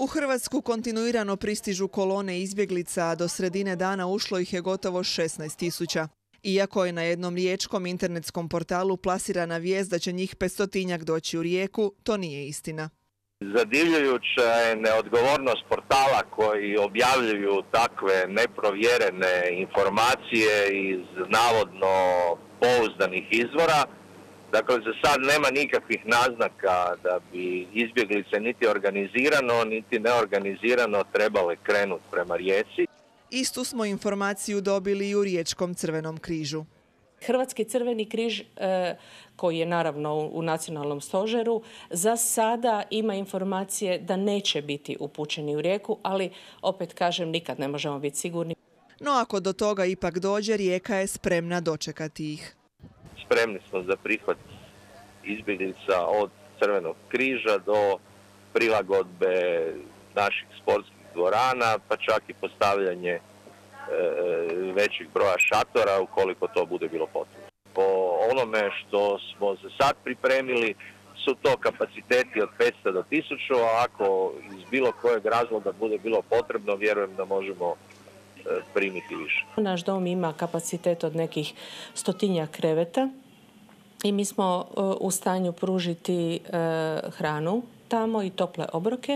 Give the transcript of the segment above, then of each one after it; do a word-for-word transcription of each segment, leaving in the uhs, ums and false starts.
U Hrvatsku kontinuirano pristižu kolone izbjeglica, a do sredine dana ušlo ih je gotovo šesnaest tisuća. Iako je na jednom riječkom internetskom portalu plasirana vijest da će njih petstotinjak doći u Rijeku, to nije istina. Zadivljujuća je neodgovornost portala koji objavljuju takve neprovjerene informacije iz navodno pouzdanih izvora. Dakle, za sad nema nikakvih naznaka da bi izbjeglice niti organizirano, niti neorganizirano trebale krenuti prema Rijeci. Istu smo informaciju dobili i u Riječkom Crvenom križu. Hrvatski Crveni križ, koji je naravno u nacionalnom stožeru, za sada ima informacije da neće biti upućeni u Rijeku, ali opet kažem, nikad ne možemo biti sigurni. No ako do toga ipak dođe, Rijeka je spremna dočekati ih. Spremni smo za prihvat izbjeglica od Crvenog križa do prilagodbe naših sportskih dvorana, pa čak i postavljanje većih broja šatora ukoliko to bude bilo potrebno. Po onome što smo za sad pripremili su to kapaciteti od petsto do tisuću, a ako iz bilo kojeg razloga bude bilo potrebno, vjerujem da možemo primiti više. Naš dom ima kapacitet od nekih stotinjak kreveta i mi smo u stanju pružiti hranu tamo i tople obroke.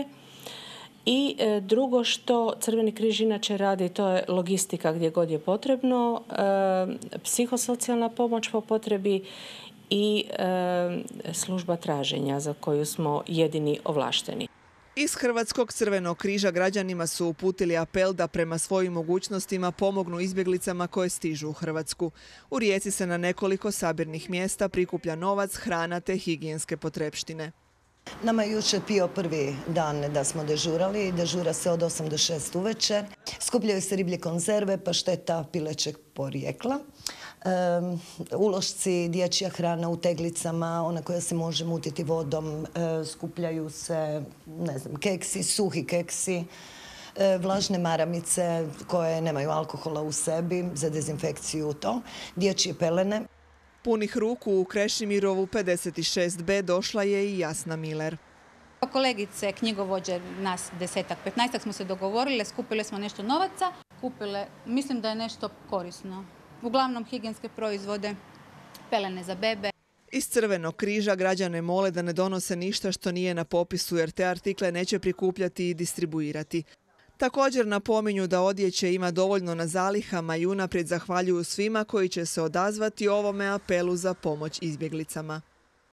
I drugo što Crveni križ inače radi, to je logistika gdje god je potrebno, psihosocijalna pomoć po potrebi i služba traženja za koju smo jedini ovlašteni. Iz Hrvatskog Crvenog križa građanima su uputili apel da prema svojim mogućnostima pomognu izbjeglicama koje stižu u Hrvatsku. U Rijeci se na nekoliko sabirnih mjesta prikuplja novac, hrana te higijenske potrepštine. Nama je jučer bio prvi dan da smo dežurali. Dežura se od osam do šest uvečer. Skupljaju se riblje konzerve, pašteta pilećeg porijekla. E, ulošci, dječja hrana u teglicama, ona koja se može mutiti vodom. E, skupljaju se, ne znam, keksi, suhi keksi, e, vlažne maramice koje nemaju alkohola u sebi za dezinfekciju to, dječje pelene. Punih ruku u Krešimirovu pedeset šest be došla je i Jasna Miler. Kolegice, knjigovođe, nas desetak, petnaestak smo se dogovorile, skupile smo nešto novaca, kupile, mislim da je nešto korisno. Uglavnom higijenske proizvode, pelene za bebe. Iz Crvenog križa građane mole da ne donose ništa što nije na popisu, jer te artikle neće prikupljati i distribuirati. Također napominju da odjeće ima dovoljno na zalihama i unaprijed zahvaljuju svima koji će se odazvati ovome apelu za pomoć izbjeglicama.